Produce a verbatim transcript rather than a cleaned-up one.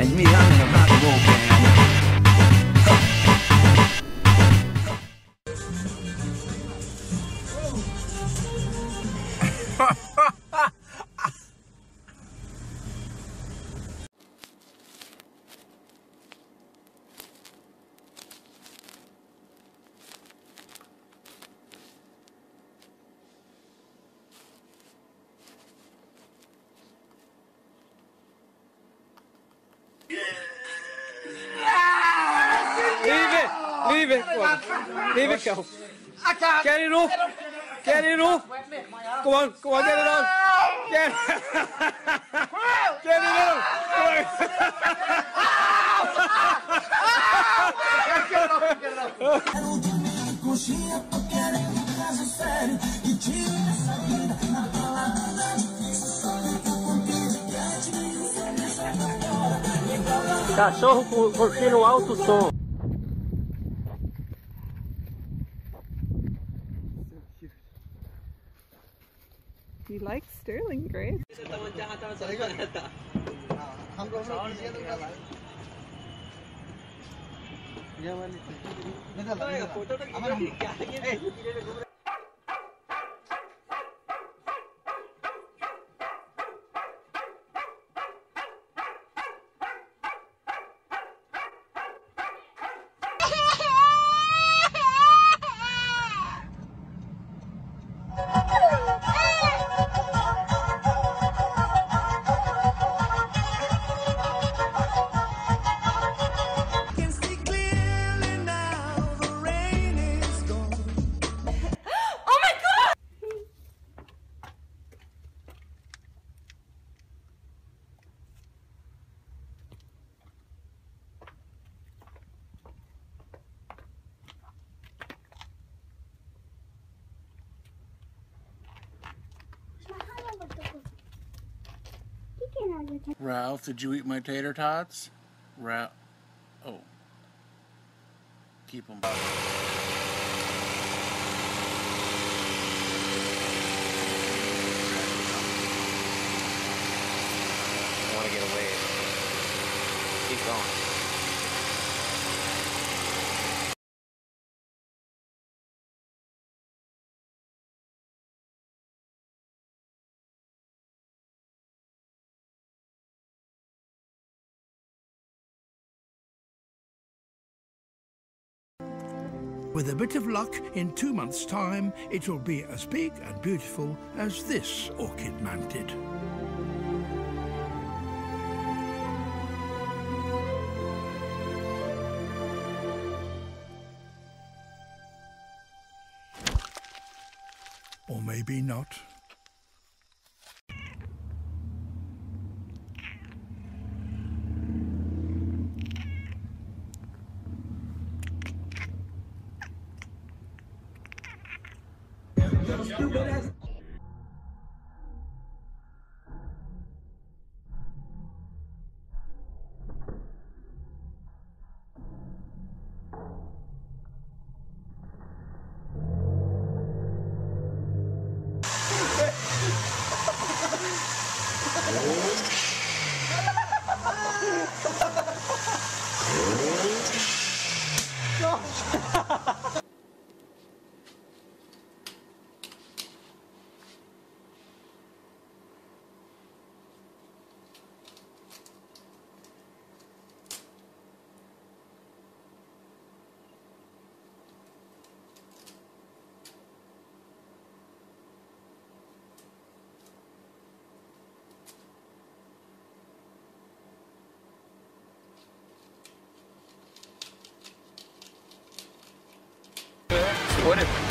band. Me, I'm in a rock and roll band. Leave it! Leave it! Go on. Leave it go. I can't. Get it up! Get it up! Go on, go on, get it on! Get, get it on! Go on. Cachorro curtindo alto som. You like Sterling, Grace? Ralph, did you eat my tater tots? Ralph, oh, keep them. I Want to get away. Keep going. With a bit of luck, in two months' time, it will be as big and beautiful as this orchid mantid. Or maybe not. What if